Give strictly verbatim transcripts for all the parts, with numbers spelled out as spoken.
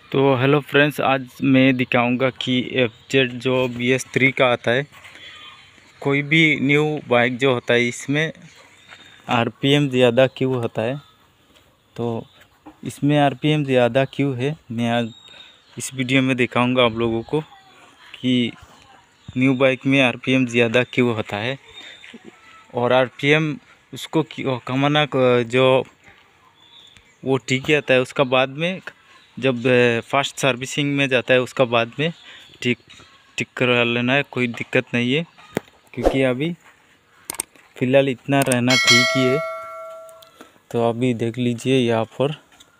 तो hello friends, आज मैं दिखाऊंगा कि एफ जेड जो बी एस थ्री का आता है, कोई भी न्यू बाइक जो होता है इसमें आरपीएम ज़्यादा क्यों होता है। तो इसमें आरपीएम ज़्यादा क्यों है, मैं आज इस वीडियो में दिखाऊंगा आप लोगों को कि न्यू बाइक में आरपीएम ज़्यादा क्यों होता है। और आरपीएम उसको कमाना जो वो ठीक ही आता है, उसका बाद में जब फास्ट सर्विसिंग में जाता है उसका बाद में ठीक ठीक करवा लेना है, कोई दिक्कत नहीं है। क्योंकि अभी फ़िलहाल इतना रहना ठीक ही है। तो अभी देख लीजिए यहाँ पर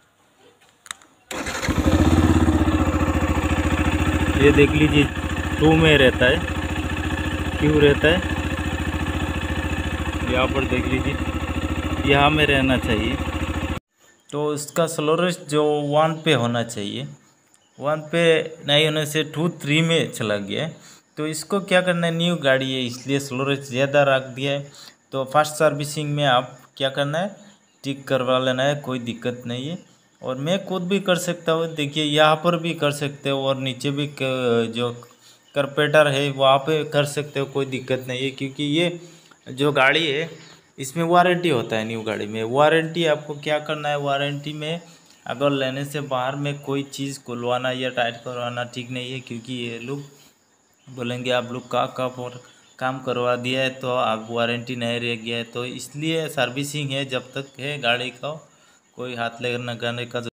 ये देख लीजिए टू में रहता है, क्यों रहता है यहाँ पर देख लीजिए, यहाँ में रहना चाहिए। तो इसका स्लोरेज जो वन पे होना चाहिए, वन पे नहीं होने से टू थ्री में चला गया है। तो इसको क्या करना है, न्यू गाड़ी है इसलिए स्लोरेज ज़्यादा रख दिया है। तो फास्ट सर्विसिंग में आप क्या करना है, ठीक करवा लेना है, कोई दिक्कत नहीं है। और मैं खुद भी कर सकता हूँ, देखिए यहाँ पर भी कर सकते हो और नीचे भी जो कार्पेटर है वहाँ पे कर सकते हो, कोई दिक्कत नहीं है। क्योंकि ये जो गाड़ी है इसमें वारंटी होता है, न्यू गाड़ी में वारंटी। आपको क्या करना है, वारंटी में अगर लेने से बाहर में कोई चीज़ खुलवाना या टाइट करवाना ठीक नहीं है। क्योंकि ये लोग बोलेंगे आप लोग का कब और काम करवा दिया है तो आप वारंटी नहीं रह गया है। तो इसलिए सर्विसिंग है, जब तक है गाड़ी का कोई हाथ लगाने का